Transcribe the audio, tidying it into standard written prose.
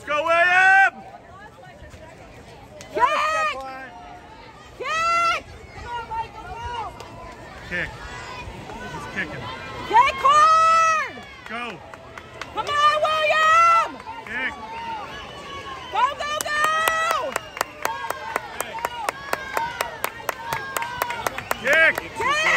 Let's go, William! Kick! Kick! Kick. He's kicking. Kick hard! Go. Come on, William! Kick. Go, go, go! Kick. Kick!